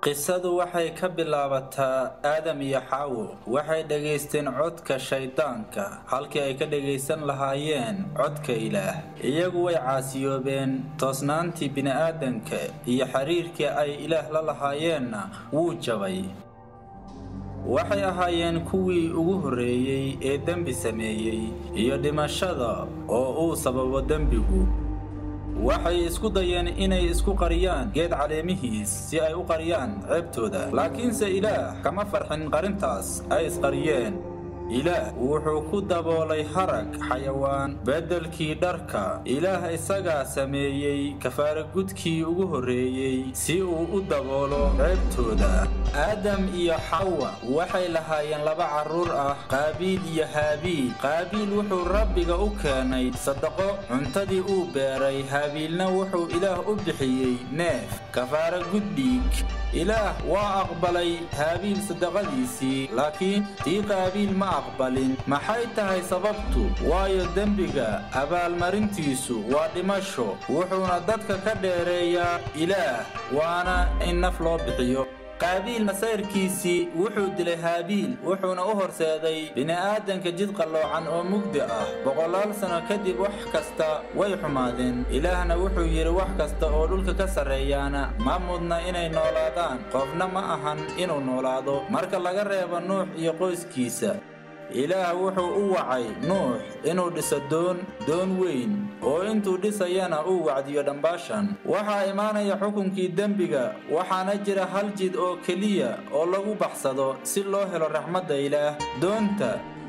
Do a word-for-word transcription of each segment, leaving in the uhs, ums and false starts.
qisadu waxay ka bilaabataa aadam iyo xaawo waxay dhageysteen codka shaydaanka halkii ay ka dhageysan lahaayeen codka ilaah. iyagu way caasiyoobeen toosnaantii bini'aadanka iyo xiriirkii ay ilaah la lahaayeenna wuu jabay. waxay ahaayeen kuwii ugu horreeyey ee dembi sameeyey iyo dhimashada oo uu sababo dembigu. waxay isku dayeen inay isku qariyaan geed caleemihiis si ay u qariyaan ceebtooda, laakiinse ilaah kama farxin qarintaas ay isqariyeen. ilaah wuxuu ku daboolay harag xayawaan beddelkii dharka. ilaah isagaa sameeyey kafaara gudkii ugu horreeyey si uu u daboolo ceebtooda. aadam iyo xawa waxay lahaayeen laba carruur ah, qaabiil iyo haabiil. qaabiil wuxuu rabbiga u keenay sadaqo cuntadii uu beeray, haabiilna wuxuu ilaah u bixiyey neef kafaara gud dhiig. ilaah waa aqbalay haabiil sadaqadiisii, laakiin tii qaabiil ma aqbalin. maxay tahay sababtu? waayo dembiga abaalmarintiisu waa dhimasho, wuxuuna dadka ka dheereeyaa ilaah, waana in naf loo bixiyo. qaabiil masayrkiisii wuxuu dilay haabiil, wuxuuna u horseeday bini'aadanka jid qalloocan oo mugdi ah. boqolaal sano kadib wax kasta way xumaadeen. ilaahna wuxuu yidhi wax kasta oo dhulka ka sarreeyaana ma mudna inay noolaadaan, qofna ma ahan inuu noolaado marka laga reebo nuux iyo qoyskiisa. ilaah wuxuu u wacay nuux inuu dhiso doon doon weyn oo intuu dhisayana uu wacdiyo dhambaashan. waxaa imaanaya xukunkii dembiga, waxaana jira hal jid oo keliya oo lagu baxsado si loo helo raxmadda ilaah. doonta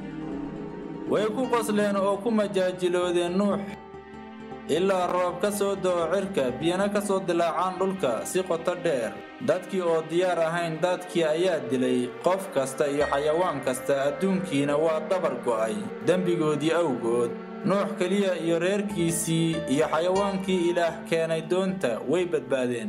way ku qosleen oo ku majaajiloodeen nuux ilaa roob ka soo da'o cirka, biyana ka soo dilaacaan dhulka si qoto dheer. dadkii oo diyaar ahayn dadkii ayaa dilay qof kasta iyo xayawaan kasta, adduunkiina waa dabar go'ay dembigoodii awgood. nuux keliya iyo reerkiisii iyo xayawaankii ilaah keenay doonta way badbaadeen.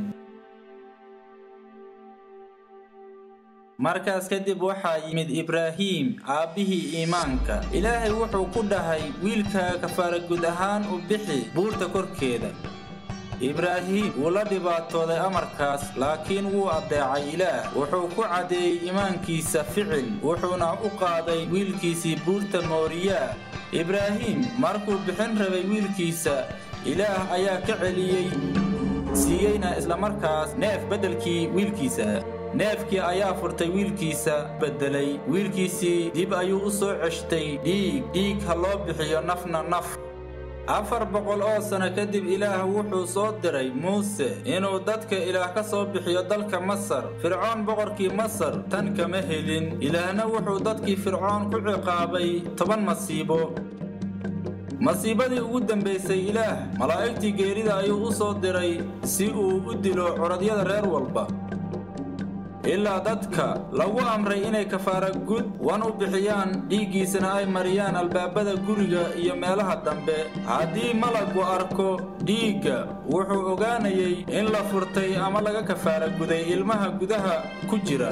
markaas kadib waxaa yimid ibraahim, aabbihii iimaanka. ilaahay wuxuu ku dhahay, wiilkaaga kafaara gud ahaan u bixi buurta korkeeda. ibraahim wuu la dhibaatooday amarkaas, laakiin wuu addeecay ilaah. wuxuu ku caddeeyey iimaankiisa ficil, wuxuuna u qaaday wiilkiisii buurta mooriyaa. ibraahim markuu bixin rabay wiilkiisa, ilaah ayaa ka celiyey, siiyeyna islamarkaas neef beddelkii wiilkiisa. neefkii ayaa furtay wiilkiisa beddelay. wiilkiisii dib ayuu u soo ceshtay dhiig dhiig ha loo bixiyo nafna naf. afar boqol oo sano kadib ilaah wuxuu soo diray muuse inuu dadka ilaah ka soo bixiyo dalka masar. fircoon boqorkii masar tan kama helin. ilaahna wuxuu dadkii fircoon ku ciqaabay toban masiibo. masiibadii ugu dambaysay ilaah malaa'igtii geerida ayuu u soo diray si uu u dilo curadyada reer walba, ilaa dadka lagu amray inay kafaara gud wan u bixiyaan, dhiiggiisana ay mariyaan albaabada guriga iyo meelaha dambe. haddii malagu arko dhiigga, wuxuu ogaanayay in la furtay ama laga kafaara guday ilmaha gudaha ku jira.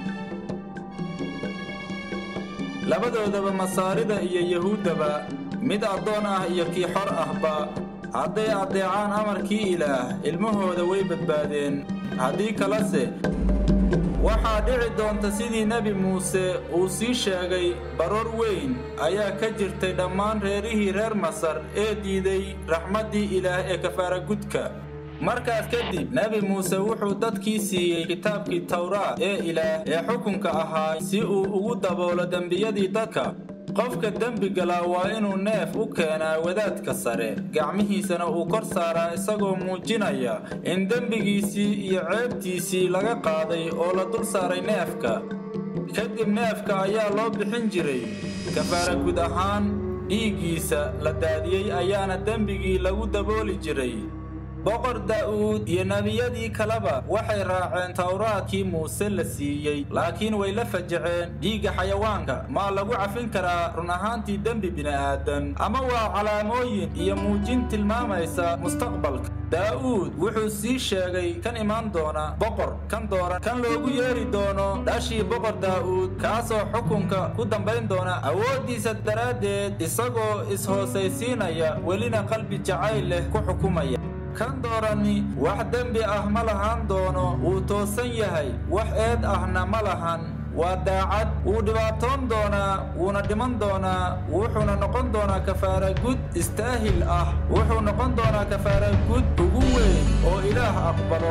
labadoodaba, masaarida iyo yahuuddaba, mid addoon ah iyo kii xor ahba, hadday addeecaan amarkii ilaah, ilmahooda way badbaadeen. haddii kalese waxaa dhici doonta sidii nebi muuse uu sii sheegay. baroor weyn ayaa ka jirtay dhammaan reerihii reer masar ee diiday raxmaddii ilaah ee kafaara gudka. markaas kadib nebi muuse wuxuu dadkii siiyey kitaabkii tawraat ee ilaah ee xukunka ahaa si uu ugu daboolo dembiyadii dadka. qofka dembi galaa waa inuu neef u keenaa wadaadka sare, gacmihiisana uu kor saaraa isagoo muujinaya in dembigiisii iyo ceebtiisii laga qaaday oo la dul saaray neefka. kadib neefka ayaa loo bixin jiray kafaara gud ahaan, dhiiggiisa la daadiyey ayaana dembigii lagu dabooli jiray. boqor daa'uud iyo nebiyadii kaleba waxay raaceen tawraadkii muuse la siiyey, laakiin way la fajaceen. dhiigga xayawaanka maa lagu cafin karaa run ahaantii dembi bini'aadan, ama waa calaamooyin iyo muujin tilmaamaysa mustaqbalka. daa'uud wuxuu sii sheegay kan imaan doona boqor kan dooran, kan loogu yeeri doono dhashii boqor daa'uud, kaasoo xukunka ku dambayn doona awooddiisa daraaddeed, isagoo is-hoosaysiinaya welina qalbi jacayl leh ku xukumaya. kan doorani wax dembi ah ma lahaan doono wuu toosan yahay wax eed ahna ma lahan waa daacad wuu dhibaatoon doonaa wuuna dhiman doonaa wuxuuna noqon doonaa kafaara gud istaahil ah wuxuu noqon doonaa kafaara gud ugu weyn oo ilaah aqbalo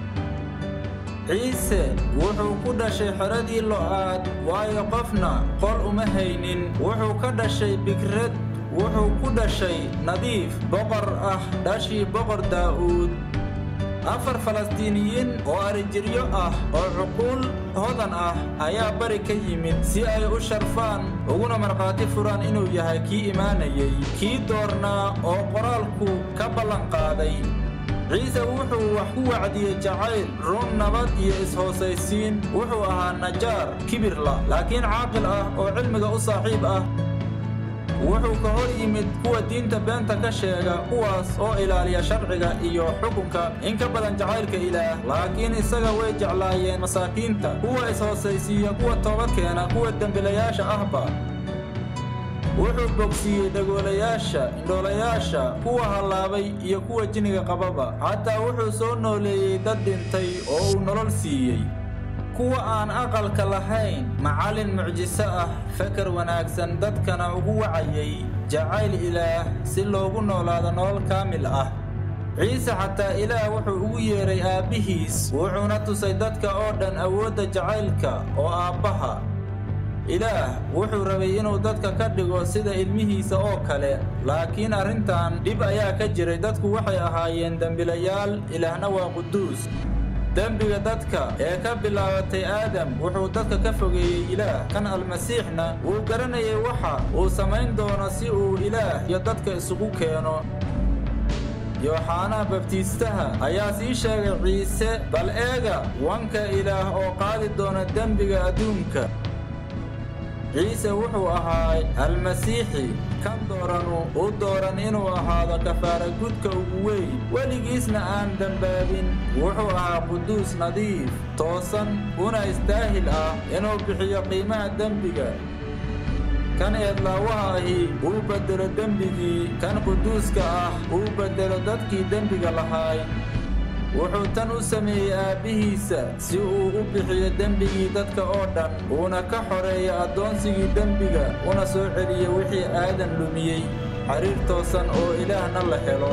ciise wuxuu ku dhashay xeradii lo'aad waayo qofna qol uma haynin wuxuu ka dhashay bikrad wuxuu ku dhashay nadiif boqor ah dhashii boqor daa'uud afar falastiiniyiin oo arijiryo ah oo cuquul hodan ah ayaa bari ka yimid si ay u sharfaan uguna markhaati furaan inuu yahay kii imaanayay kii doornaa oo qoraalku ka ballanqaaday ciise wuxuu wax ku wacdiyey jacayl run nabad iyo is-hoosaysiin wuxuu ahaa najaar kibirla laakiin caaqil ah oo cilmiga u saaxiib ah wuxuu ka hor yimid kuwa diinta beenta ka sheega kuwaas oo ilaaliya sharciga iyo xukunka in ka badan jacaylka ilaah laakiin isaga way jeclaayeen masaakiinta kuwa is-hoosaysiiya kuwa toobad keena kuwa dembilayaasha ahba wuxuu bogsiiyey dhagoolayaasha indhoolayaasha kuwa hallaabay iyo kuwa jinniga qababa xataa wuxuu soo nooleeyey dad dhintay oo uu nolol siiyey kuwa aan aqalka lahayn macallin mucjiso ah fakar wanaagsan dadkana ugu wacayay jacayl ilaah si loogu noolaado nolol kaamil ah ciise xataa ilaah wuxuu ugu yeeray aabbihiis wuxuuna tusay dadka oo dhan awoodda jacaylka oo aabbaha ilaah wuxuu rabay inuu dadka ka dhigo sida ilmihiisa oo kale laakiin arrintan dhib ayaa ka jiray dadku waxay ahaayeen dembilayaal ilaahna waa quduus dembiga dadka ee ka bilaabatay aadam wuxuu dadka ka fogeeyey ilaah kan almasiixna wuu garanayay waxa uu samayn doono si uu ilaah iyo dadka isugu keeno yooxanaa babtiistaha ayaa sii sheegay ciise bal eega wanka ilaah oo qaadi doona dembiga adduunka ciise wuxuu ahaa almasiixi kan dooranu u dooran inuu ahaado kafaara gudka ugu weyn weligiisna aan dambaabin wuxuu ahaa quduus nadiif toosan una istaahil ah inuu bixiyo qiimaha dembiga kan eedlaawaha ahi uu beddelo dembigii kan quduuska ah uu beddelo dadkii dembiga lahaay wuxuu tan u sameeyey aabbihiisa si uu u bixiyo dembigii dadka oo dhan uuna ka xoreeyo addoonsigii dembiga una soo celiyo wixii aadan lumiyey xiriir toosan oo ilaahna la helo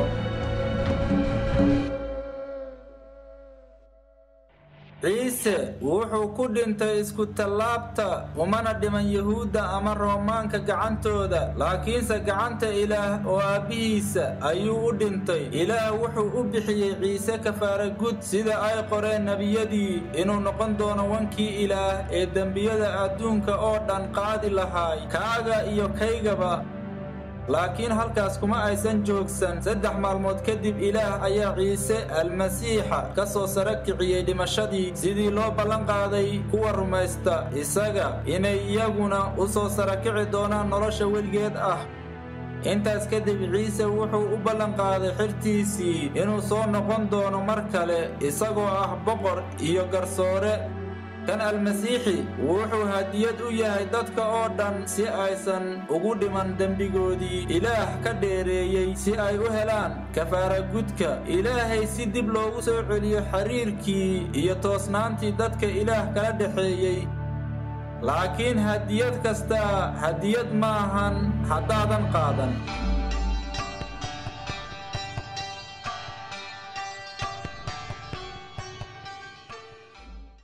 ciise wuxuu ku dhintay isku tallaabta umana dhiman yuhuudda ama roomaanka gacantooda laakiinse gacanta ilaah oo aabbihiisa ayuu u dhintay ilaah wuxuu u bixiyey ciise kafaara gud sida ay qoreen nebiyadii inuu noqon doono wankii ilaah ee dembiyada adduunka oo dhan qaadi lahaay kaaga iyo kaygaba laakiin halkaas kuma aysan joogsan saddex maalmood kadib ilaah ayaa ciise almasiixa ka soo sare kiciyey dhimashadii sidii loo ballan qaaday kuwa rumaysta isaga inay iyaguna u soo sare kici doonaan nolosha weligeed ah intaas kadib ciise wuxuu u ballan qaaday xirtiisii inuu soo noqon doono mar kale isagoo ah boqor iyo garsoore kan almasiixi wuxuu hadiyad u yahay dadka oo dhan si aysan ugu dhiman dembigoodii ilaah ka dheereeyey si ay u helaan kafaara gudka ilaahay si dib loogu soo celiyo xiriirkii iyo toosnaantii dadka ilaah kala dhexeeyey laakiin hadiyad kastaa hadiyad maahan haddaadan qaadan